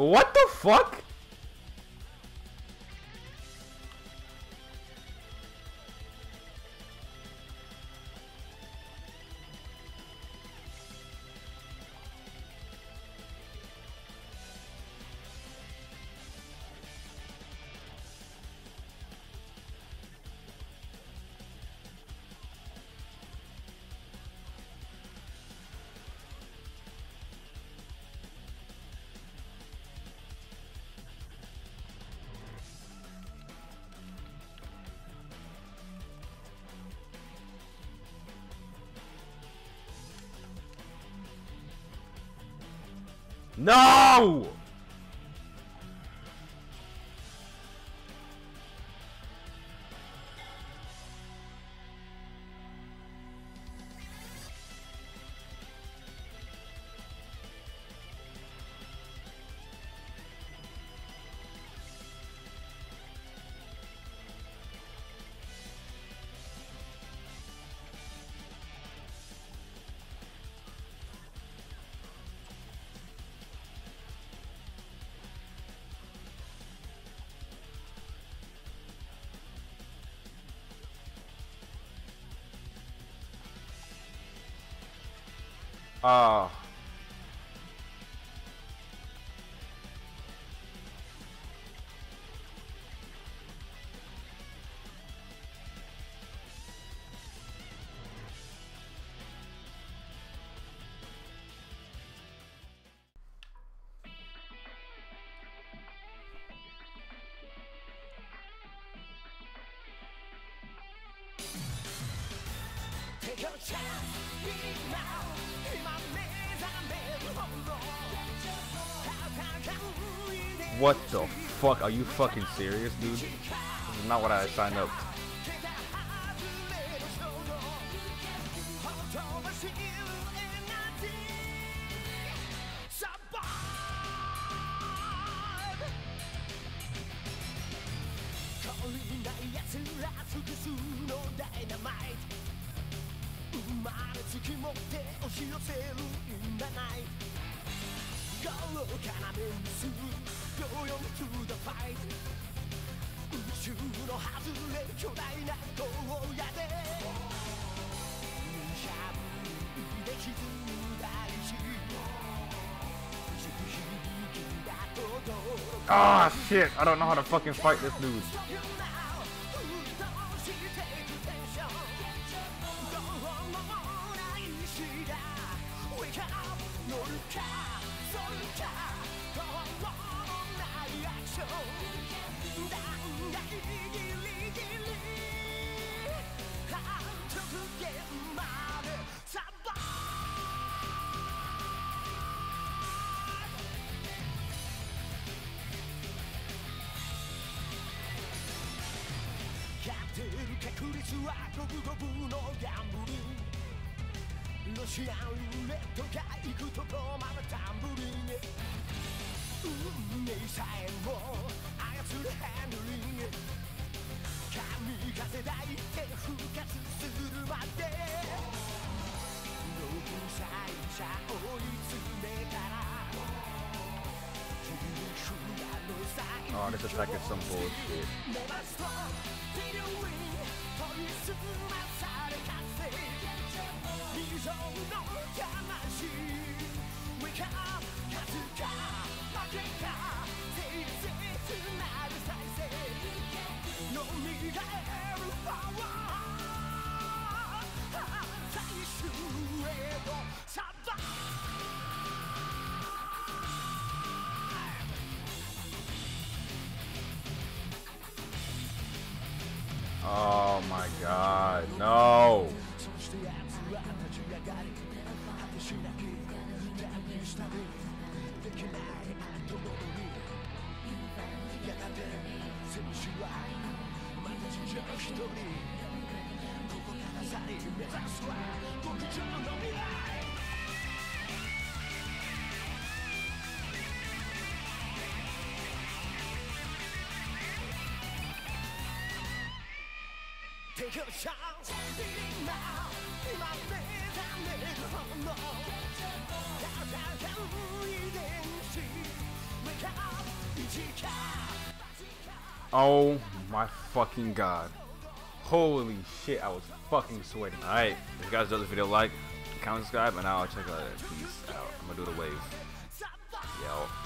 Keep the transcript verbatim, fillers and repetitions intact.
What the fuck? No! Ah. Uh. What the fuck? Are you fucking serious, dude? This is not what I signed up to. Ah, oh, shit! I don't know how to fucking fight this dude. Oh, this attack is some bullshit. Oh my god, no! Take a chance, now. My face, I never know. Down, down, down, we didn't see. Wake Oh my fucking god. Holy shit, I was fucking sweating. Alright, if you guys enjoyed this video, like, comment, subscribe, and I'll check you later. Peace out. I'm gonna do the wave. Yo.